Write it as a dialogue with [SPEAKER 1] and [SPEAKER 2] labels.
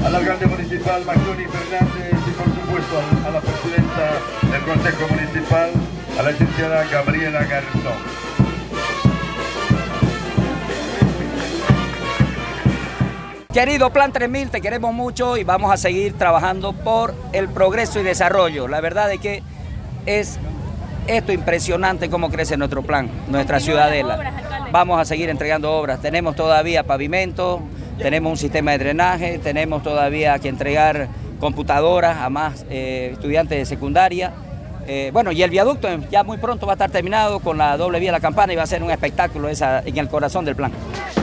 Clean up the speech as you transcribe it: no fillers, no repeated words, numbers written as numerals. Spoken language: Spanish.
[SPEAKER 1] al alcalde municipal Macloni Fernández y por supuesto a la presidenta del Consejo Municipal, a la licenciada Gabriela Garzón.
[SPEAKER 2] Querido Plan 3000, te queremos mucho y vamos a seguir trabajando por el progreso y desarrollo. La verdad es que es esto impresionante cómo crece nuestro plan, nuestra ciudadela. Vamos a seguir entregando obras. Tenemos todavía pavimento, tenemos un sistema de drenaje, tenemos todavía que entregar computadoras a más estudiantes de secundaria. Bueno, y el viaducto ya muy pronto va a estar terminado con la doble vía de La Campana y va a ser un espectáculo en el corazón del plan.